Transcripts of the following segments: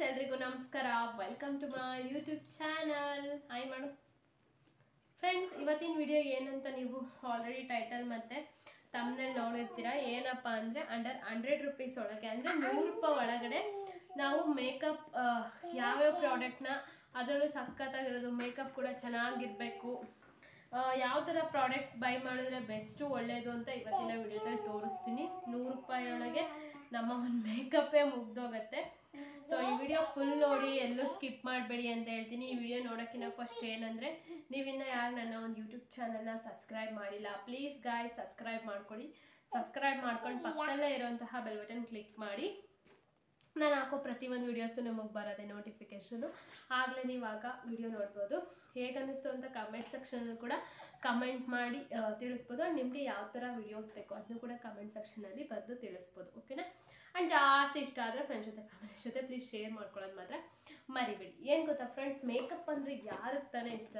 ಎಲ್ರಿಗೂ ನಮಸ್ಕಾರ. Welcome to my YouTube channel. Hi ಮಾಡು ಫ್ರೆಂಡ್ಸ್. ಇವತ್ತಿನ ವಿಡಿಯೋ ಏನಂತ ನೀವು ಆಲ್ರೆಡಿ ಟೈಟಲ್ ಮತ್ತು ತಮ್ಮನೇಲಿ ನೋಡಿರ್ತೀರಾ. ಏನಪ್ಪ ಅಂದರೆ ಅಂಡರ್ 100 ರೂಪೀಸ್ ಒಳಗೆ ಅಂದರೆ 100 ರೂಪಾಯಿ ಒಳಗಡೆ ನಾವು ಮೇಕಪ್ ಯಾವ್ಯಾವ ಪ್ರಾಡಕ್ಟ್ನ, ಅದರಲ್ಲೂ ಸಖತ್ತಾಗಿರೋದು, ಮೇಕಪ್ ಕೂಡ ಚೆನ್ನಾಗಿರಬೇಕು, ಯಾವ ಥರ ಪ್ರಾಡಕ್ಟ್ಸ್ ಬೈ ಮಾಡಿದ್ರೆ ಬೆಸ್ಟು ಒಳ್ಳೆಯದು ಅಂತ ಇವತ್ತಿನ ವಿಡಿಯೋದಲ್ಲಿ ತೋರಿಸ್ತೀನಿ. 100 ರೂಪಾಯಿ ಒಳಗೆ ನಮ್ಮ ಒಂದು ಮೇಕಪ್ಪೇ ಮುಗ್ದೋಗುತ್ತೆ. ಸೊ ಈ ವಿಡಿಯೋ ಫುಲ್ ನೋಡಿ, ಎಲ್ಲೂ ಸ್ಕಿಪ್ ಮಾಡಬೇಡಿ ಅಂತ ಹೇಳ್ತೀನಿ. ಈ ವಿಡಿಯೋ ನೋಡೋಕ್ಕಿಂತ ಫಸ್ಟ್ ಏನಂದರೆ, ನೀವಿನ್ನ ಯಾರು ನನ್ನ ಒಂದು ಯೂಟ್ಯೂಬ್ ಚಾನಲ್ನ ಸಬ್ಸ್ಕ್ರೈಬ್ ಮಾಡಿಲ್ಲ, ಪ್ಲೀಸ್ ಗಾಯ್ಸ್ ಸಬ್ಸ್ಕ್ರೈಬ್ ಮಾಡ್ಕೊಳ್ಳಿ. ಸಬ್ಸ್ಕ್ರೈಬ್ ಮಾಡ್ಕೊಂಡು ಪಕ್ಕದಲ್ಲೇ ಇರೋಂತಹ ಬೆಲ್ ಬಟನ್ ಕ್ಲಿಕ್ ಮಾಡಿ. ನಾನು ಹಾಕೋ ಪ್ರತಿಯೊಂದು ವೀಡಿಯೋಸು ನಿಮಗೆ ಬರೋದೆ ನೋಟಿಫಿಕೇಷನು. ಆಗಲೇ ನೀವು ಆಗ ವಿಡಿಯೋ ನೋಡ್ಬೋದು. ಹೇಗನ್ನಿಸ್ತು ಅಂತ ಕಮೆಂಟ್ ಸೆಕ್ಷನಲ್ಲಿ ಕೂಡ ಕಮೆಂಟ್ ಮಾಡಿ ತಿಳಿಸ್ಬೋದು. ನಿಮಗೆ ಯಾವ ಥರ ವೀಡಿಯೋಸ್ ಬೇಕು ಅದನ್ನು ಕೂಡ ಕಮೆಂಟ್ ಸೆಕ್ಷನಲ್ಲಿ ಬರೆದು ತಿಳಿಸ್ಬೋದು. ಓಕೆನಾ? ಆ್ಯಂಡ್ ಜಾಸ್ತಿ ಇಷ್ಟ ಆದರೆ ಫ್ರೆಂಡ್ಸ್ ಜೊತೆ, ಫ್ಯಾಮಿಲಿ ಜೊತೆ ಪ್ಲೀಸ್ ಶೇರ್ ಮಾಡ್ಕೊಳ್ಳೋದು ಮಾತ್ರ ಮರಿಬೇಡಿ. ಏನು ಗೊತ್ತಾ ಫ್ರೆಂಡ್ಸ್, ಮೇಕಪ್ ಅಂದರೆ ಯಾರಿಗೆ ತಾನೇ ಇಷ್ಟ?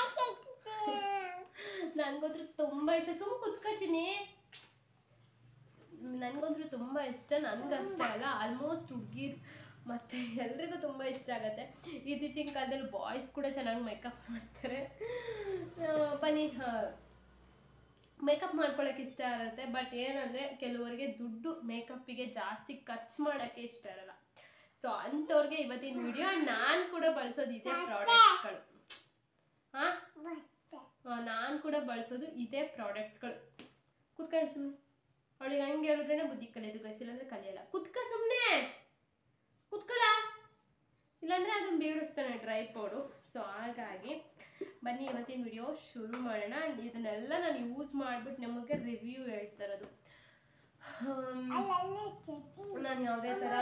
ನನಗಂತೂ ತುಂಬ ಇಷ್ಟ. ಸುಮ್ಮ ಕುತ್ಕೊತೀನಿ. ನನಗಂತೂ ತುಂಬ ಇಷ್ಟ. ನನಗಷ್ಟೇ ಅಲ್ಲ, ಆಲ್ಮೋಸ್ಟ್ ಹುಡುಗಿರು ಮತ್ತು ಎಲ್ರಿಗೂ ತುಂಬ ಇಷ್ಟ ಆಗುತ್ತೆ. ಇತ್ತೀಚಿನ ಕಾಲದಲ್ಲಿ ಬಾಯ್ಸ್ ಕೂಡ ಚೆನ್ನಾಗಿ ಮೇಕಪ್ ಮಾಡ್ತಾರೆ. ಬನ್ನಿ, ಮೇಕಪ್ ಮಾಡ್ಕೊಳ್ಳೋಕೆ ಇಷ್ಟ ಇರುತ್ತೆ. ಬಟ್ ಏನಂದರೆ ಕೆಲವರಿಗೆ ದುಡ್ಡು ಮೇಕಪ್ಪಿಗೆ ಜಾಸ್ತಿ ಖರ್ಚು ಮಾಡೋಕ್ಕೆ ಇಷ್ಟ ಇರಲ್ಲ. ಸೊ ಅಂಥವ್ರಿಗೆ ಇವತ್ತಿನ ವಿಡಿಯೋ. ನಾನು ಕೂಡ ಬಳಸೋದು ಇದೇ ಪ್ರಾಡಕ್ಟ್ಸ್ಗಳು. ನಾನು ಕೂಡ ಬಳಸೋದು ಇದೇ ಪ್ರಾಡಕ್ಟ್ಸ್ಗಳು. ಕುತ್ಕೊಂಡು ಸುಮ್ಮನೆ, ಅವಳಿಗೆ ಹಂಗೆ ಹೇಳಿದ್ರೇ ಬುದ್ಧಿ ಕಲಿಯೋದು ಗೈಸಿಲ್ಲ ಅಂದರೆ ಕಲಿಯಲ್ಲ. ಕುತ್ಕ ಸುಮ್ಮನೆ ಕುತ್ಕೊಳ್ಳ, ಇಲ್ಲಾಂದರೆ ಅದನ್ನು ಬೀಳಿಸ್ತಾನೆ ಡ್ರೈ ಪೌಡು. ಸೊ ಹಾಗಾಗಿ ಬನ್ನಿ ಇವತ್ತಿನ ವಿಡಿಯೋ ಶುರು ಮಾಡೋಣ. ಇದನ್ನೆಲ್ಲ ನಾನು ಯೂಸ್ ಮಾಡಿಬಿಟ್ಟು ನಿಮಗೆ ರಿವ್ಯೂ ಹೇಳ್ತಾ ಇರೋದು. ನಾನು ಯಾವುದೇ ಥರ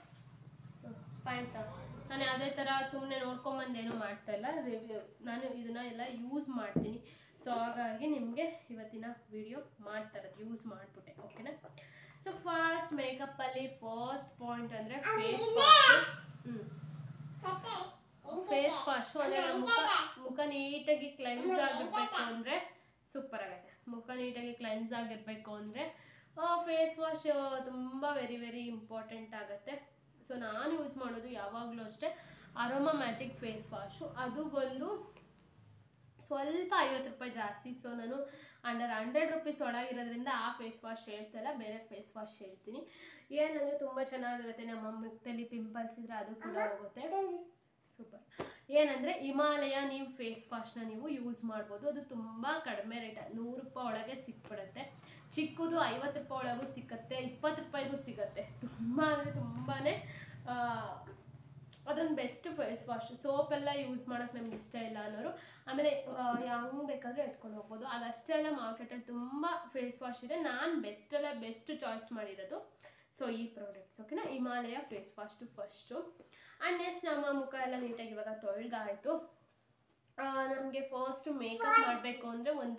ನಾನು ಯಾವುದೇ ಥರ ಸುಮ್ಮನೆ ನೋಡ್ಕೊಂಬಂದೇನೂ ಮಾಡ್ತಾಯಿಲ್ಲ. ರಿವ್ಯೂ ನಾನು ಇದನ್ನ ಎಲ್ಲ ಯೂಸ್ ಮಾಡ್ತೀನಿ. ಸೊ ಹಾಗಾಗಿ ನಿಮಗೆ ಇವತ್ತಿನ ವಿಡಿಯೋ ಮಾಡ್ತಾ ಇರೋದು ಯೂಸ್ ಮಾಡಿಬಿಟ್ಟೆ. ಓಕೆನಾ? ಸೊ ಫಸ್ಟ್ ಮೇಕಪ್ಪಲ್ಲಿ ಫಸ್ಟ್ ಪಾಯಿಂಟ್ ಅಂದರೆ ಫೇಸ್ ವಾಶ್. ಫೇಸ್ ವಾಶು ಅಂದರೆ ಮುಖ ನೀಟಾಗಿ ಕ್ಲೆನ್ಸ್ ಆಗಿರಬೇಕು ಅಂದರೆ ಸೂಪರ್ ಆಗುತ್ತೆ. ಮುಖ ನೀಟಾಗಿ ಕ್ಲೆನ್ಸ್ ಆಗಿರಬೇಕು ಅಂದರೆ ಫೇಸ್ ವಾಶ್ ತುಂಬ ವೆರಿ ವೆರಿ ಇಂಪಾರ್ಟೆಂಟ್ ಆಗುತ್ತೆ. ಸೊ ನಾನು ಯೂಸ್ ಮಾಡೋದು ಯಾವಾಗಲೂ ಅಷ್ಟೇ ಅರೋಮಾ ಮ್ಯಾಜಿಕ್ ಫೇಸ್ ವಾಶು. ಅದು ಬಂದು ಸ್ವಲ್ಪ 50 ರೂಪಾಯಿ ಜಾಸ್ತಿ. ಸೊ ನಾನು ಅಂಡರ್ 100 ರೂಪೀಸ್ ಒಳಗಿರೋದ್ರಿಂದ ಆ ಫೇಸ್ ವಾಶ್ ಹೇಳ್ತಲ್ಲ, ಬೇರೆ ಫೇಸ್ ವಾಶ್ ಹೇಳ್ತೀನಿ. ಏನಂದರೆ ತುಂಬ ಚೆನ್ನಾಗಿರುತ್ತೆ. ನಮ್ಮ ಮುಖದಲ್ಲಿ ಪಿಂಪಲ್ಸ್ ಇದ್ದರೆ ಅದು ಕೂಡ ಹೋಗುತ್ತೆ. ಸೂಪರ್. ಏನಂದರೆ ಹಿಮಾಲಯ ನೀವು ಫೇಸ್ ವಾಶ್ನ ನೀವು ಯೂಸ್ ಮಾಡ್ಬೋದು. ಅದು ತುಂಬ ಕಡಿಮೆ ರೇಟ್, 100 ರೂಪಾಯಿ ಒಳಗೆ ಸಿಕ್ಬಿಡುತ್ತೆ. ಚಿಕ್ಕದು 50 ರೂಪಾಯಿ ಒಳಗೂ ಸಿಕ್ಕತ್ತೆ, 20 ರೂಪಾಯಿಗೂ ಸಿಗುತ್ತೆ. ತುಂಬ ಅಂದರೆ ತುಂಬಾ ಅದೊಂದು ಬೆಸ್ಟ್ ಫೇಸ್ ವಾಶ್. ಸೋಪೆಲ್ಲ ಯೂಸ್ ಮಾಡೋಕ್ಕೆ ನಮ್ಗೆ ಇಷ್ಟ ಇಲ್ಲ ಅನ್ನೋರು ಆಮೇಲೆ ಹೆಂಗೆ ಬೇಕಾದರೂ ಎತ್ಕೊಂಡು ಹೋಗ್ಬೋದು. ಅದಷ್ಟೇ ಅಲ್ಲ, ಮಾರ್ಕೆಟಲ್ಲಿ ತುಂಬ ಫೇಸ್ ವಾಶ್ ಇದೆ. ನಾನು ಬೆಸ್ಟ್ ಚಾಯ್ಸ್ ಮಾಡಿರೋದು ಸೊ ಈ ಪ್ರಾಡಕ್ಟ್ಸ್. ಓಕೆನಾ? Himalaya face wash first. And next ನಮ್ಮ ಮುಖ ಎಲ್ಲ ನೀಟಾಗಿ ಇವಾಗ ತೊಳೆದಾಯಿತು. ನಮಗೆ ಫಸ್ಟ್ ಮೇಕಪ್ ಮಾಡಬೇಕು ಅಂದರೆ ಒಂದು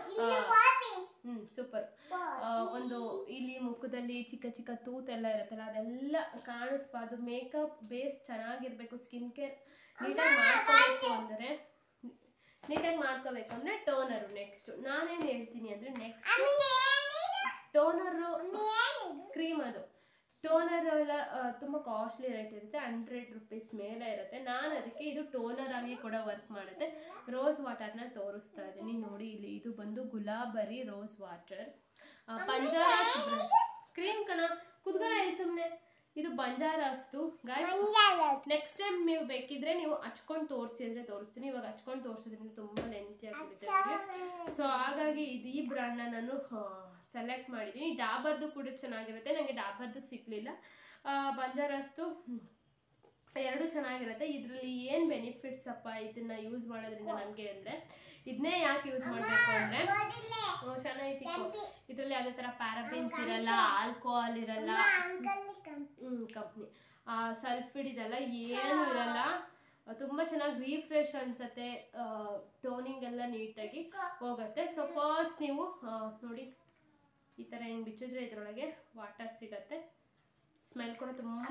ಸೂಪರ್ ಒಂದು ಇಲ್ಲಿ ಮುಖದಲ್ಲಿ ಚಿಕ್ಕ ಚಿಕ್ಕ ತೂತೆಲ್ಲ ಇರುತ್ತಲ್ಲ, ಅದೆಲ್ಲ ಕಾಣಿಸ್ಬಾರ್ದು. ಮೇಕಪ್ ಬೇಸ್ ಚೆನ್ನಾಗಿರಬೇಕು. ಸ್ಕಿನ್ ಕೇರ್ ನೀಟಾಗಿ ಮಾಡ್ಕೋಬೇಕು ಅಂದರೆ ಟೋನರು. ನೆಕ್ಸ್ಟ್ ನಾನೇನು ಹೇಳ್ತೀನಿ ಅಂದರೆ, ನೆಕ್ಸ್ಟ್ ಟೋನರು ಕ್ರೀಮ್. ಅದು ಟೋನರ್ ಎಲ್ಲ ತುಂಬ ಕಾಸ್ಟ್ಲಿ ರೇಟ್ ಇರುತ್ತೆ, 100 ರೂಪೀಸ್ ಮೇಲೆ ಇರುತ್ತೆ. ನಾನು ಅದಕ್ಕೆ ಇದು ಟೋನರ್ ಆಗಿ ಕೂಡ ವರ್ಕ್ ಮಾಡುತ್ತೆ. ರೋಸ್ ವಾಟರ್ನ ತೋರಿಸ್ತಾ ಇದ್ದೀನಿ ನೋಡಿ. ಇಲ್ಲಿ ಇದು ಬಂದು ಗುಲಾಬರಿ ರೋಸ್ ವಾಟರ್, ಬಂಜಾರಾಸ್ ಕ್ರೀಮ್ ಕಣ. ಕುತ್ಕೊಳ್ಳ ಇಲ್ಲಿ ಸುಮ್ಮನೆ. ಇದು ಬಂಜಾರಾಸ್ದು ಗಾಯ್ಸ್. ನೆಕ್ಸ್ಟ್ ಟೈಮ್ ನೀವು ಬೇಕಿದ್ರೆ ನೀವು ಹಚ್ಕೊಂಡು ತೋರಿಸಿದ್ರೆ ತೋರಿಸ್ತೀನಿ. ಇವಾಗ ಹಚ್ಕೊಂಡು ತೋರಿಸೋದ್ರಿಂದ ತುಂಬ ಲೆಂತಿ ಆಗಿರುತ್ತೆ. ಸೊ ಹಾಗಾಗಿ ಈ ಬ್ರ್ಯಾಂಡ್ನ ನಾನು ಸೆಲೆಕ್ಟ್ ಮಾಡಿದ್ದೀನಿ. ಡಾಬರ್ದು ಕೂಡ ಚೆನ್ನಾಗಿರುತ್ತೆ. ನನಗೆ ಡಾಬರ್ದು ಸಿಗಲಿಲ್ಲ. ಬಂಜಾರಾಸ್ದು ಎರಡು ಚೆನ್ನಾಗಿರುತ್ತೆ. ಇದರಲ್ಲಿ ಏನು ಬೆನಿಫಿಟ್ಸ್ ಅಪ್ಪ ಇದನ್ನು ಯೂಸ್ ಮಾಡೋದ್ರಿಂದ ನಮಗೆ ಅಂದರೆ, ಇದನ್ನೇ ಯಾಕೆ ಯೂಸ್ ಮಾಡಬೇಕು ಅಂದರೆ, ಚೆನ್ನಾಗಿತ್ತು. ಇದರಲ್ಲಿ ಯಾವುದೇ ಥರ ಪ್ಯಾರಾಬಿನ್ಸ್ ಇರಲ್ಲ, ಆಲ್ಕೋಹಾಲ್ ಇರಲ್ಲ, ಕಂಪ್ನಿ ಸಲ್ಫಿಡ್ ಇದೆಲ್ಲ ಏನೂ ಇರಲ್ಲ. ತುಂಬ ಚೆನ್ನಾಗಿ ರೀಫ್ರೆಶ್ ಅನಿಸುತ್ತೆ. ಟೋನಿಂಗ್ ಎಲ್ಲ ನೀಟಾಗಿ ಹೋಗುತ್ತೆ. ಸೊ ಫಸ್ಟ್ ನೀವು ನೋಡಿ, ಈ ಥರ ಹೆಂಗೆ ಬಿಚ್ಚಿದ್ರೆ ಇದರೊಳಗೆ ವಾಟರ್ ಸಿಗುತ್ತೆ. ಸ್ಮೆಲ್ ಕೂಡ ತುಂಬ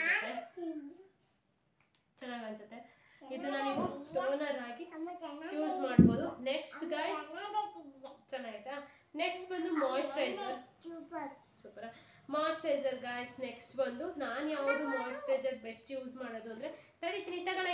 ಚೆನ್ನಾಗಿ ಅನ್ಸುತ್ತೆ. ಇದನ್ನ ನೀವು ಟೋನರ್ ಆಗಿ ಯೂಸ್ ಮಾಡ್ಬೋದು. ನೆಕ್ಸ್ಟ್ ಗಾಯ್ಸ್ ಚೆನ್ನಾಗಿತ್ತಾ? ನೆಕ್ಸ್ಟ್ ಬಂದು moisturiser. Super. Moisturiser guys. Next ಬಂದು ನಾನು ಯಾವುದು ಮಾಯಿಶ್ಚರೈಸರ್ ಬೆಸ್ಟ್ ಯೂಸ್ ಮಾಡೋದು ಅಂದರೆ ತಡಿ ಚಿನಿ ತಗೋಣ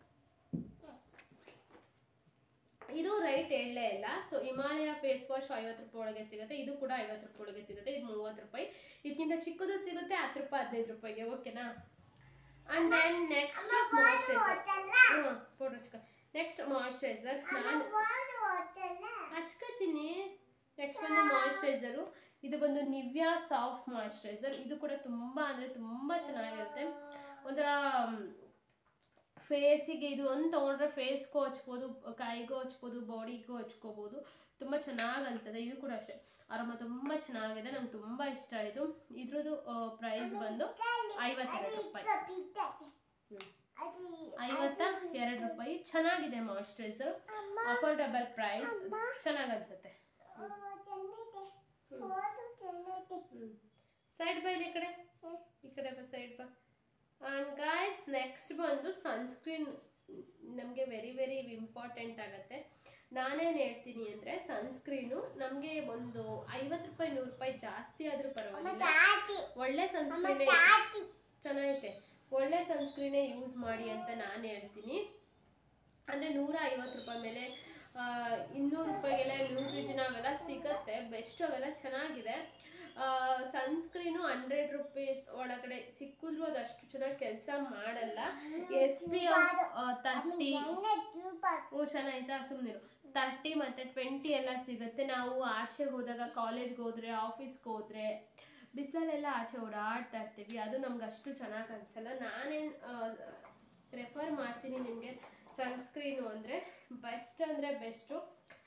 ಇದು ರೈಟ್ ಹೇಳಲೇ ಇಲ್ಲ. ಸೊ ಹಿಮಾಲಯ ಫೇಸ್ ವಾಶ್ 50 ರೂಪಾಯಿ ಒಳಗೆ ಸಿಗುತ್ತೆ. ಇದು ಕೂಡ 50 ರೂಪಾಯಿ ಒಳಗೆ ಸಿಗುತ್ತೆ. ಇದು 30 ರೂಪಾಯಿ. ಇದಕ್ಕಿಂತ ಚಿಕ್ಕದು ಸಿಗುತ್ತೆ 10 ರೂಪಾಯಿ 15 ರೂಪಾಯಿಗೆ. ಓಕೆನಾ? And then next moisturiser. Next moisturiser ನಾನು ಹಚ್ಕ ಚಿನ್ನಿ. ನೆಕ್ಸ್ಟ್ ಬಂದು ಮಾಯಿಶ್ಚರೈಸರು. ಇದು ಬಂದು ನಿವ್ಯಾ ಸಾಫ್ಟ್ ಮಾಯಿಶ್ಚರೈಸರ್. ಇದು ಕೂಡ ತುಂಬ ಅಂದರೆ ತುಂಬ ಚೆನ್ನಾಗಿರುತ್ತೆ. ಒಂಥರ ಫೇಸಿಗೆ ಇದು ಒಂದು ತೊಗೊಂಡ್ರೆ ಫೇಸ್ಗೂ ಹಚ್ಬೋದು, ಕೈಗೂ ಹಚ್ಬೋದು, ಬಾಡಿಗೂ ಹಚ್ಕೋಬೋದು. ತುಂಬ ಚೆನ್ನಾಗಿ ಅನಿಸುತ್ತೆ. ಇದು ಕೂಡ ಅಷ್ಟೇ ಆರಾಮ ತುಂಬ ಚೆನ್ನಾಗಿದೆ. ನಂಗೆ ತುಂಬ ಇಷ್ಟ ಆಯಿತು. ಇದ್ರದ್ದು ಪ್ರೈಸ್ ಬಂದು 52 ರೂಪಾಯಿ. 52 ರೂಪಾಯಿ. ಚೆನ್ನಾಗಿದೆ ಮಾಯಿಶ್ಚರೈಸರ್. Affordable price. ಚೆನ್ನಾಗಿ ಅನಿಸುತ್ತೆ. ಸೈಡ್ ಬಾ ಈ ಕಡೆ ಬಾ ಸೈಡ್ ಬಾ. ಆ್ಯಂಡ್ ಗಾಯ್ಸ್ ನೆಕ್ಸ್ಟ್ ಬಂದು ಸನ್ಸ್ಕ್ರೀನ್ ನಮಗೆ ವೆರಿ ವೆರಿ ಇಂಪಾರ್ಟೆಂಟ್ ಆಗುತ್ತೆ. ನಾನೇನು ಹೇಳ್ತೀನಿ ಅಂದರೆ ಸನ್ಸ್ಕ್ರೀನು ನಮಗೆ ಒಂದು 50 ರೂಪಾಯಿ 100 ರೂಪಾಯಿ ಜಾಸ್ತಿ ಆದರೂ ಪರವಾಗಿಲ್ಲ, ಒಳ್ಳೆ ಸನ್ಸ್ಕ್ರೀನೇ ಚೆನ್ನಾಗೈತೆ, ಒಳ್ಳೆ ಸನ್ಸ್ಕ್ರೀನೇ ಯೂಸ್ ಮಾಡಿ ಅಂತ ನಾನು ಹೇಳ್ತೀನಿ. ಅಂದರೆ 150 ರೂಪಾಯಿ ಮೇಲೆ 200 ರೂಪಾಯಿಗೆಲ್ಲ ನ್ಯೂಟ್ರಿಜಿನ್ ಅವೆಲ್ಲ ಸಿಗುತ್ತೆ. ಬೆಸ್ಟ್ ಅವೆಲ್ಲ ಚೆನ್ನಾಗಿದೆ. ಸನ್ಸ್ಕ್ರೀನು 100 ರೂಪೀಸ್ ಒಳಗಡೆ ಸಿಕ್ಕಿದ್ರು ಅದಷ್ಟು ಚೆನ್ನಾಗಿ ಕೆಲಸ ಮಾಡಲ್ಲ. SPF 30 ಚೆನ್ನಾಯ್ತಾ ಸುಮ್ಮನಿರು 30 ಮತ್ತು 20 ಎಲ್ಲ ಸಿಗುತ್ತೆ. ನಾವು ಆಚೆ ಹೋದಾಗ ಕಾಲೇಜ್ಗೆ ಹೋದರೆ ಆಫೀಸ್ಗೆ ಹೋದರೆ ಬಿಸಿಲಲ್ಲೆಲ್ಲ ಆಚೆ ಓಡಾಡ್ತಾ ಇರ್ತೀವಿ. ಅದು ನಮ್ಗೆ ಅಷ್ಟು ಚೆನ್ನಾಗಿ ಅನಿಸಲ್ಲ. ನಾನೇನು ಪ್ರಿಫರ್ ಮಾಡ್ತೀನಿ ನಿಮಗೆ ಸನ್ಸ್ಕ್ರೀನು ಅಂದರೆ ಬೆಸ್ಟ್ ಅಂದರೆ ಬೆಸ್ಟು.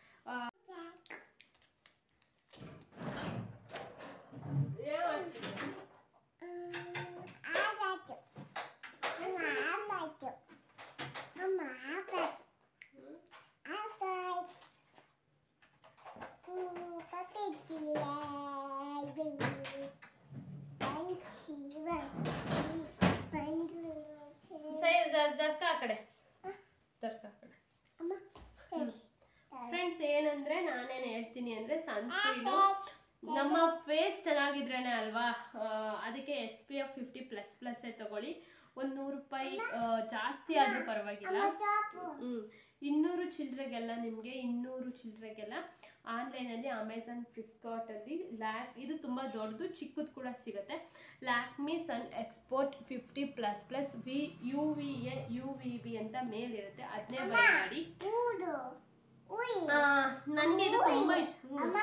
ಫ್ರೆಂಡ್ಸ್ ಏನಂದ್ರೆ ನಾನೇನು ಹೇಳ್ತೀನಿ ಅಂದರೆ ಸನ್ಸ್ಕ್ರೀನು ನಮ್ಮ ಫೇಸ್ ಚೆನ್ನಾಗಿದ್ರೇನೆ ಅಲ್ವಾ, ಅದಕ್ಕೆ SPF 50++ ತಗೊಳ್ಳಿ. ಒಂದು 100 ರೂಪಾಯಿ ಜಾಸ್ತಿ ಆದರೂ ಪರವಾಗಿಲ್ಲ. 200 ಚಿಲ್ಲರೆಗೆಲ್ಲ ನಿಮಗೆ 200 ಚಿಲ್ಲರೆಗೆಲ್ಲ ಆನ್ಲೈನಲ್ಲಿ ಅಮೆಝಾನ್ ಫ್ಲಿಪ್ಕಾರ್ಟಲ್ಲಿ ಇದು ತುಂಬ ದೊಡ್ಡದು ಚಿಕ್ಕದು ಕೂಡ ಸಿಗುತ್ತೆ. Lakme sun expert 50++ UVA UVB ಅಂತ ಮೇಲಿರುತ್ತೆ. ಅದನ್ನೇ ಬೈ ಮಾಡಿ. ನನಗೆ ಇದು ತುಂಬ ಇಷ್ಟ.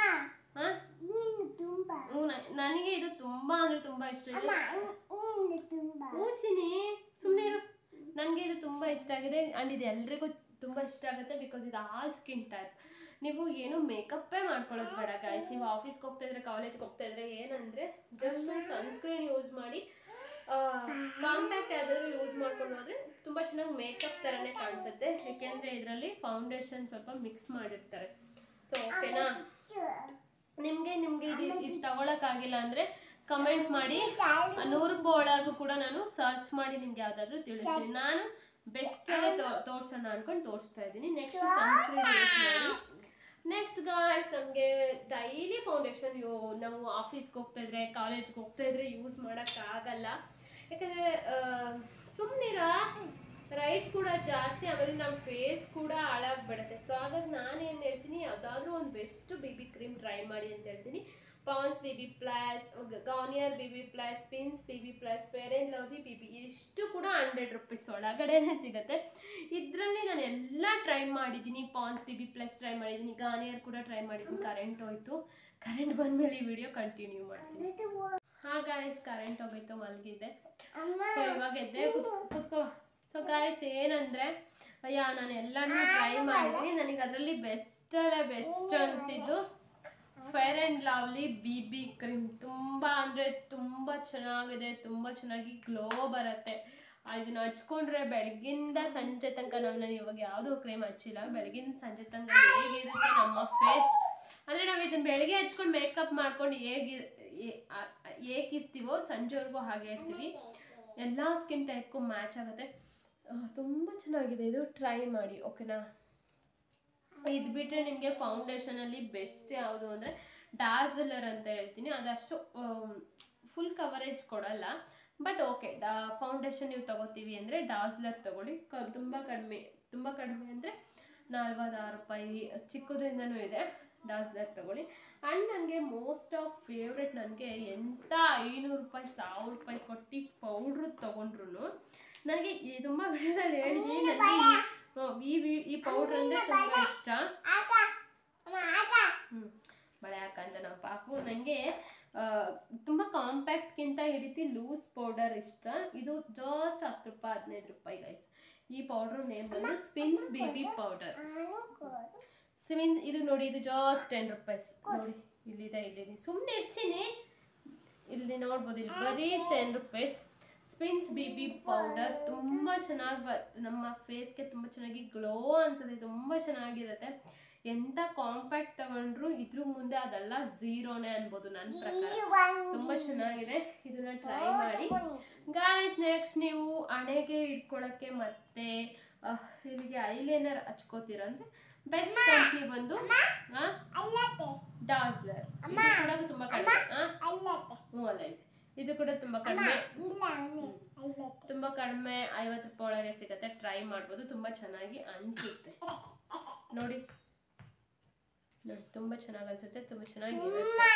ನನಗೆ ಇದು ತುಂಬಾ ಅಂದ್ರೆ ತುಂಬಾ ಇಷ್ಟ ಇದೆ. ಚಿನಿ ಸುಮ್ಮನೆ ಇರು. ನನಗೆ ಇದು ತುಂಬಾ ಇಷ್ಟ ಆಗಿದೆ. ಆ್ಯಂಡ್ ಇದು ಎಲ್ರಿಗೂ ತುಂಬ ಇಷ್ಟ ಆಗುತ್ತೆ ಬಿಕಾಸ್ ಇದು ಆಲ್ ಸ್ಕಿನ್ ಟೈಪ್. ನೀವು ಏನು ಮೇಕಪ್ಪೇ ಮಾಡ್ಕೊಳ್ಳೋದು ಬೇಡ ಗಾಯ್ಸ್. ನೀವು ಆಫೀಸ್ಗೆ ಹೋಗ್ತಾ ಇದ್ರೆ ಕಾಲೇಜ್ಗೆ ಹೋಗ್ತಾ ಇದ್ರೆ ಏನಂದರೆ ಜಸ್ಟ್ ಒಂದು ಸನ್ಸ್ಕ್ರೀನ್ ಯೂಸ್ ಮಾಡಿ ಕಾಂಪ್ಯಾಕ್ಟ್ ಯಾವ್ದಾದ್ರು ಯೂಸ್ ಮಾಡ್ಕೊಂಡು ಹೋದರೆ ತುಂಬ ಚೆನ್ನಾಗಿ ಮೇಕಪ್ ಥರನೇ ಕಾಣಿಸುತ್ತೆ. ಯಾಕೆಂದರೆ ಇದರಲ್ಲಿ ಫೌಂಡೇಶನ್ ಸ್ವಲ್ಪ ಮಿಕ್ಸ್ ಮಾಡಿರ್ತಾರೆ. ಸೊ ಓಕೆನಾ? ನಿಮಗೆ ಇದು ತಗೊಳಕ್ಕಾಗಿಲ್ಲ ಅಂದರೆ ಕಮೆಂಟ್ ಮಾಡಿ. 100 ರೂಪಾಯಿ ಒಳಗೂ ಕೂಡ ನಾನು ಸರ್ಚ್ ಮಾಡಿ ನಿಮ್ಗೆ ಯಾವುದಾದ್ರೂ ತಿಳಿಸ್ತೀನಿ. ನಾನು ಬೆಸ್ಟಾಗೆ ತೋರಿಸೋಣ ಅನ್ಕೊಂಡು ತೋರಿಸ್ತಾ ಇದ್ದೀನಿ. ನೆಕ್ಸ್ಟ್ ಸನ್ಸ್ಕ್ರೀನ್ ಯೂಸ್ ಮಾಡಿ. ನೆಕ್ಸ್ಟ್ ಗಾಯ್ಸ್ ನಮಗೆ ಡೈಲಿ ಫೌಂಡೇಶನ್ ನಾವು ಆಫೀಸ್ಗೆ ಹೋಗ್ತಾ ಇದ್ರೆ ಕಾಲೇಜ್ಗೆ ಹೋಗ್ತಾ ಇದ್ರೆ ಯೂಸ್ ಮಾಡೋಕ್ಕಾಗಲ್ಲ. ಯಾಕಂದರೆ ಸುಮ್ಮನಿರ ರೈಟ್ ಕೂಡ ಜಾಸ್ತಿ, ಆಮೇಲೆ ನಮ್ಮ ಫೇಸ್ ಕೂಡ ಹಾಳಾಗ್ಬಿಡುತ್ತೆ. ಸೊ ಹಾಗಾಗಿ ನಾನೇನು ಹೇಳ್ತೀನಿ, ಯಾವುದಾದ್ರೂ ಒಂದು ಬೆಸ್ಟ್ BB ಕ್ರೀಮ್ ಟ್ರೈ ಮಾಡಿ ಅಂತ ಹೇಳ್ತೀನಿ. ಪಾನ್ಸ್ BB+, ಗಾರ್ನಿಯರ್ BB+, ಪಿನ್ಸ್ BB+, fair and lovely BB ಇಷ್ಟು ಕೂಡ 100 ರೂಪೀಸ್ ಒಳಗಡೆನೇ ಸಿಗುತ್ತೆ. ಇದರಲ್ಲಿ ನಾನು ಎಲ್ಲ ಟ್ರೈ ಮಾಡಿದ್ದೀನಿ. ಪಾನ್ಸ್ BB+ ಟ್ರೈ ಮಾಡಿದ್ದೀನಿ, ಗಾರ್ನಿಯರ್ ಕೂಡ ಟ್ರೈ ಮಾಡಿದ್ದೀನಿ. ಕರೆಂಟ್ ಹೋಯ್ತು. ಕರೆಂಟ್ ಬಂದಮೇಲೆ ಈ ವಿಡಿಯೋ ಕಂಟಿನ್ಯೂ ಮಾಡ್ತೀನಿ. ಗಾಯ್ಸ್ ಕರೆಂಟ್ ಹೋಗೋಯ್ತು, ಮಲಗಿದ್ದೆ. ಸೊ ಇವಾಗ ಎದ್ದೆ ಕೂತ್ಕೋ. ಸೊ ಗಾಯ್ಸ್ ಏನಂದರೆ ನಾನು ಎಲ್ಲನೂ ಟ್ರೈ ಮಾಡಿದ್ದೀನಿ. ನನಗೆ ಅದರಲ್ಲಿ ಬೆಸ್ಟಲ್ಲೇ ಬೆಸ್ಟ್ ಅನಿಸಿದ್ದು fair and lovely BB cream. ತುಂಬ ಅಂದರೆ ತುಂಬ ಚೆನ್ನಾಗಿದೆ, ತುಂಬ ಚೆನ್ನಾಗಿ ಗ್ಲೋ ಬರುತ್ತೆ. ಇದನ್ನು ಹಚ್ಕೊಂಡ್ರೆ ಬೆಳಗಿಂದ ಸಂಜೆ ತನಕ ನಾನು ಇವಾಗ ಯಾವುದೋ ಕ್ರೀಮ್ ಹಚ್ಚಿಲ್ಲ. ಬೆಳಗಿನ ಸಂಜೆ ತನಕ ಹೇಗಿರುತ್ತೆ ನಮ್ಮ ಫೇಸ್ ಅಂದರೆ ನಾವು ಇದನ್ನು ಬೆಳಗ್ಗೆ ಹಚ್ಕೊಂಡು ಮೇಕಪ್ ಮಾಡ್ಕೊಂಡು ಹೇಗಿರ್ತೀವೋ ಸಂಜೆವರೆಗೂ ಹಾಗೆ ಇರ್ತೀವಿ. ಎಲ್ಲ ಸ್ಕಿನ್ ಟೈಪ್ಗೂ ಮ್ಯಾಚ್ ಆಗುತ್ತೆ. ತುಂಬ ಚೆನ್ನಾಗಿದೆ. ಇದು ಟ್ರೈ ಮಾಡಿ ಓಕೆನಾ? ಇದು ಬಿಟ್ಟರೆ ನಿಮಗೆ ಫೌಂಡೇಶನಲ್ಲಿ ಬೆಸ್ಟ್ ಯಾವುದು ಅಂದರೆ ಡಾಝಲರ್ ಅಂತ ಹೇಳ್ತೀನಿ. ಅದಷ್ಟು ಫುಲ್ ಕವರೇಜ್ ಕೊಡಲ್ಲ. ಬಟ್ ಓಕೆ, ಫೌಂಡೇಶನ್ ನೀವು ತಗೋತೀವಿ ಅಂದರೆ ಡಾಸ್ಲರ್ ತಗೊಳ್ಳಿ. ತುಂಬ ಕಡಿಮೆ ಅಂದರೆ 46 ರೂಪಾಯಿ, ಚಿಕ್ಕದ್ರಿಂದನೂ ಇದೆ. ಡಾಸ್ಲರ್ ತಗೊಳ್ಳಿ. ಆ್ಯಂಡ್ ನನಗೆ ಮೋಸ್ಟ್ ಆಫ್ ಫೇವ್ರೆಟ್, ನನಗೆ ಎಂಥ 500 ರೂಪಾಯಿ 1000 ರೂಪಾಯಿ ಕೊಟ್ಟು ಪೌಡ್ರು ತೊಗೊಂಡ್ರು ನನಗೆ ತುಂಬ ವಿಡಿಯೋದಲ್ಲಿ ಹೇಳಿದ್ವಿ, ನನಗೆ ಈ ಪೌಡ್ರ್ ಅಂದರೆ ತುಂಬ ಇಷ್ಟ. ಬಳೆ ಹಾಕಂತ ನಮ್ಮ ಪಾಪು. ನನಗೆ ತುಂಬ ಕಾಂಪ್ಯಾಕ್ಟ್ಗಿಂತ ಈ ರೀತಿ ಲೂಸ್ ಪೌಡರ್ ಇಷ್ಟ. ಇದು ಜಸ್ಟ್ 10 ರೂಪಾಯಿ 15 ರೂಪಾಯಿ ಗೈಸ್. ಈ ಪೌಡ್ರ್ ನೇಮ್ ಬಂದು ಸ್ಪಿನ್ಸ್ ಬೇಬಿ ಪೌಡರ್. ಇದು ನೋಡಿ, ಇದು ಜಸ್ಟ್ 10 ರೂಪಾಯಿಸ್. ನೋಡಿ ಇಲ್ಲಿದೆ, ಸುಮ್ಮನೆ ಹೆಚ್ಚಿನಿ, ಇಲ್ಲಿ ನೋಡ್ಬೋದು, ಇಲ್ಲಿ ಬರೀ 10 ರೂಪಾಯಿಸ್. ಸ್ಪಿನ್ಸ್ ಬೇಬಿ ಪೌಡರ್ ತುಂಬ ಚೆನ್ನಾಗಿ ನಮ್ಮ ಫೇಸ್ಗೆ ತುಂಬ ಚೆನ್ನಾಗಿ ಗ್ಲೋ ಅನ್ಸುತ್ತೆ, ತುಂಬ ಚೆನ್ನಾಗಿರುತ್ತೆ. ಎಂಥ ಕಾಂಪ್ಯಾಕ್ಟ್ ತಗೊಂಡ್ರು ಇದ್ರ ಮುಂದೆ ಅದೆಲ್ಲ ಝೀರೋನೇ ಅನ್ಬೋದು ನನ್ನ ಪ್ರಕಾರ. ತುಂಬ ಚೆನ್ನಾಗಿದೆ, ಇದನ್ನ ಟ್ರೈ ಮಾಡಿ ಗಾಯ್ಸ್. ನೆಕ್ಸ್ಟ್ ನೀವು ಹಣೆಗೆ ಇಟ್ಕೊಳ್ಳೋಕ್ಕೆ ಮತ್ತೆ ಇಲ್ಲಿಗೆ ಐಲೈನರ್ ಹಚ್ಕೋತೀರ ಅಂದರೆ ಬೆಸ್ಟ್ ಕಂಪ್ನಿ ಬಂದು ಡಾಸ್ಲರ್. ಇದು ಕೂಡ ತುಂಬ ಕಡಿಮೆ. ಅಲ್ಲ ಇದೆ, ಇದು ಕೂಡ ತುಂಬ ಕಡಿಮೆ, 50 ರೂಪಾಯಿ ಒಳಗೆ ಸಿಗುತ್ತೆ. ಟ್ರೈ ಮಾಡ್ಬೋದು, ತುಂಬ ಚೆನ್ನಾಗಿ ಅನಿಸುತ್ತೆ. ನೋಡಿ ತುಂಬ ಚೆನ್ನಾಗಿ ಅನ್ಸುತ್ತೆ, ತುಂಬ ಚೆನ್ನಾಗಿರುತ್ತೆ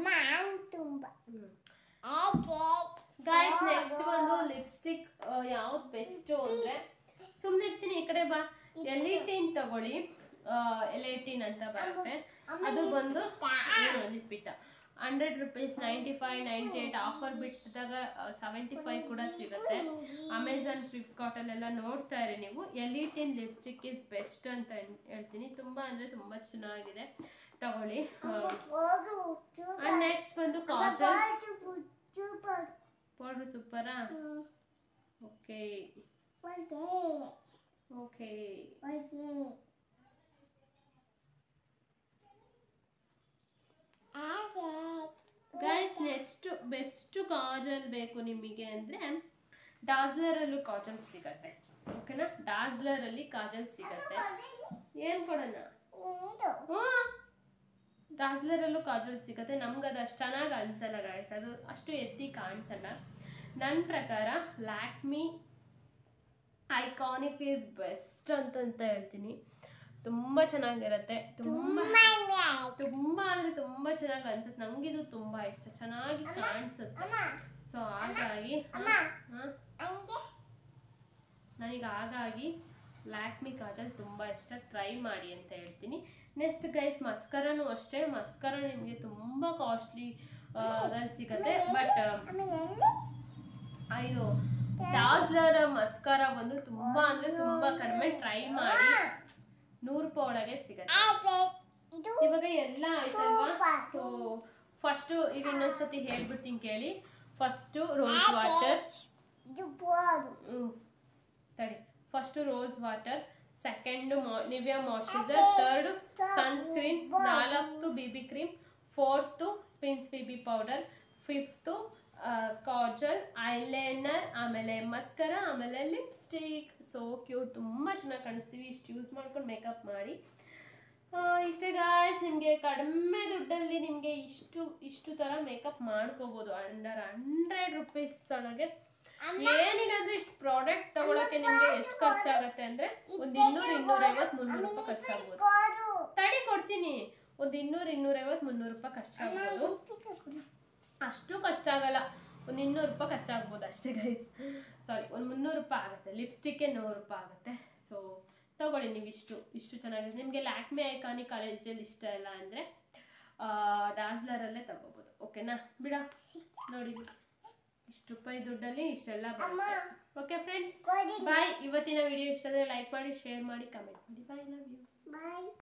ಗಾಯ್ಸ್. ನೆಕ್ಸ್ಟ್ ಬಂದು ಲಿಪ್ಸ್ಟಿಕ್ ಯಾವ್ದು ಬೆಸ್ಟು ಅಂದರೆ, ಸುಮ್ಮನೆ ಇರ್ತೀನಿ ಈ ಕಡೆ ಬಾ, L18 ತಗೊಳ್ಳಿ. L18 ಅಂತ ಬರುತ್ತೆ. ಅದು ಬಂದು ಲಿಪ್ಪಿಟ 100 ರೂಪೀಸ್, 95, 98 ಆಫರ್ ಬಿಟ್ಟಿದಾಗ 75 ಕೂಡ ಸಿಗುತ್ತೆ. ಅಮೆಝಾನ್, ಫ್ಲಿಪ್ಕಾರ್ಟಲ್ಲೆಲ್ಲ ನೋಡ್ತಾ ಇರಿ ನೀವು. L18 ಲಿಪ್ಸ್ಟಿಕ್ ಇಸ್ ಬೆಸ್ಟ್ ಅಂತ ಹೇಳ್ತೀನಿ. ತುಂಬ ಅಂದರೆ ತುಂಬ ಚೆನ್ನಾಗಿದೆ, ತಗೊಳ್ಳಿ. ನೆಕ್ಸ್ಟ್ ಬಂದು ಕಾಜಲ್ ಪೌಡ್ರು. ಸೂಪರಾ? Okay guys. Next best kajal ಬೇಕು ನಿಮಗೆ ಅಂದರೆ ಡಾಸ್ಲರಲ್ಲೂ ಕಾಜಲ್ ಸಿಗತ್ತೆ. ಓಕೆನಾ? ಡಾಸ್ಲರಲ್ಲಿ ಕಾಜಲ್ ಸಿಗತ್ತೆ. ಏನು ಕೊಡೋಣ? ಡಾಸ್ಲರಲ್ಲೂ ಕಾಜಲ್ ಸಿಗುತ್ತೆ. ನಮ್ಗೆ ಅದು ಅಷ್ಟು ಚೆನ್ನಾಗಿ ಅನಿಸಲ್ಲ ಗಾಯ್ಸ್, ಅದು ಅಷ್ಟು ಎತ್ತಿ ಕಾಣಿಸಲ್ಲ. ನನ್ನ ಪ್ರಕಾರ ಲ್ಯಾಕ್ಮಿ ಐಕಾನಿಕ್ ಈಸ್ ಬೆಸ್ಟ್ ಅಂತ ಹೇಳ್ತೀನಿ. ತುಂಬ ಚೆನ್ನಾಗಿರುತ್ತೆ, ತುಂಬ ಅಂದರೆ ತುಂಬ ಚೆನ್ನಾಗಿ ಅನ್ಸುತ್ತೆ. ನನಗಿದು ತುಂಬ ಇಷ್ಟ, ಚೆನ್ನಾಗಿ ಕಾಣಿಸುತ್ತೆ. ಸೊ ಹಾಗಾಗಿ ಹಾಗಾಗಿ ಲ್ಯಾಕ್ಮಿ ಕಾಜಲ್ ತುಂಬ ಇಷ್ಟ. ಟ್ರೈ ಮಾಡಿ ಅಂತ ಹೇಳ್ತೀನಿ. ನೆಕ್ಸ್ಟ್ ಗೈಸ್, ಮಸ್ಕರನೂ ಅಷ್ಟೇ. ಮಸ್ಕರ ನಿಮಗೆ ತುಂಬ ಕಾಸ್ಟ್ಲಿ ಅದ್ರಲ್ಲಿ ಸಿಗುತ್ತೆ. ಬಟ್ ಇದು ಡಾಸ್ಲರ್ ಮಸ್ಕರ ಬಂದು ತುಂಬ ಅಂದರೆ ತುಂಬ ಕಡಿಮೆ. ಟ್ರೈ ಮಾಡಿ, 100 ರೂಪಾಯಿ ಒಳಗೆ ಸಿಗುತ್ತೆ. ಇವಾಗ ಎಲ್ಲ ಆಯ್ತಲ್ವಾ? ಸೊ ಫಸ್ಟು ಈಗ ಇನ್ನೊಂದ್ಸತಿ ಹೇಳ್ಬಿಡ್ತೀನಿ ಕೇಳಿ. First rose water, first rose water, second Nivea moisturiser, third sunscreen, 4 BB cream, 4th Spinz baby powder, 5th kajal, eyeliner, ಆಮೇಲೆ ಮಸ್ಕರ, ಆಮೇಲೆ ಲಿಪ್ಸ್ಟಿಕ್. ಸೊ ಕ್ಯೂಟ್, ತುಂಬ ಚೆನ್ನಾಗಿ ಕಾಣಿಸ್ತೀವಿ. ಇಷ್ಟು ಯೂಸ್ ಮಾಡ್ಕೊಂಡು ಮೇಕಪ್ ಮಾಡಿ. ಇಷ್ಟೇ ಗಾಯ್ಸ್. ನಿಮಗೆ ಕಡಿಮೆ ದುಡ್ಡಲ್ಲಿ ನಿಮಗೆ ಇಷ್ಟು ಥರ ಮೇಕಪ್ ಮಾಡ್ಕೋಬೋದು. ಅಂಡರ್ 100 ರೂಪೀಸ್ ಒಳಗೆ. ಏನಿಲ್ಲ ಇಷ್ಟು ಪ್ರಾಡಕ್ಟ್ ತಗೊಳಕ್ಕೆ ನಿಮಗೆ ಎಷ್ಟು ಖರ್ಚಾಗತ್ತೆ ಅಂದರೆ ಒಂದು 200, 250, 300 ರೂಪಾಯಿ ಖರ್ಚಾಗ್ಬೋದು. ತಡಿ ಕೊಡ್ತೀನಿ. ಒಂದು 200, 250, 300 ರೂಪಾಯಿ ಖರ್ಚಾಗ್ಬೋದು. ಅಷ್ಟು ಖರ್ಚಾಗಲ್ಲ, ಒಂದು 200 ರೂಪಾಯಿ ಖರ್ಚಾಗ್ಬೋದು ಅಷ್ಟೇ ಗೈಸ್. ಸಾರಿ, ಒಂದು 300 ರೂಪಾಯಿ ಆಗುತ್ತೆ. ಲಿಪ್ಸ್ಟಿಕ್ಗೆ 100 ರೂಪಾಯಿ ಆಗುತ್ತೆ. ಸೊ ತಗೊಳ್ಳಿ ನೀವು. ಇಷ್ಟು ಚೆನ್ನಾಗಿದೆ. ನಿಮಗೆ ಲ್ಯಾಕ್ಮಿ ಐಕಾನಿಕ್ ಕಾಲೇಜಲ್ಲಿ ಇಷ್ಟ ಇಲ್ಲ ಅಂದರೆ ಡಾಸ್ಲರಲ್ಲೇ ತಗೋಬೋದು. ಓಕೆನಾ? ಬಿಡ ನೋಡಿ, ಇಷ್ಟು ರೂಪಾಯಿ ದುಡ್ಡಲ್ಲಿ ಇಷ್ಟೆಲ್ಲ ಬರುತ್ತೆ. Okay friends, bye. ಇವತ್ತಿನ ವಿಡಿಯೋ ಇಷ್ಟ ಆದರೆ ಲೈಕ್ ಮಾಡಿ, ಶೇರ್ ಮಾಡಿ, ಕಮೆಂಟ್ ಮಾಡಿ. Bye, love you.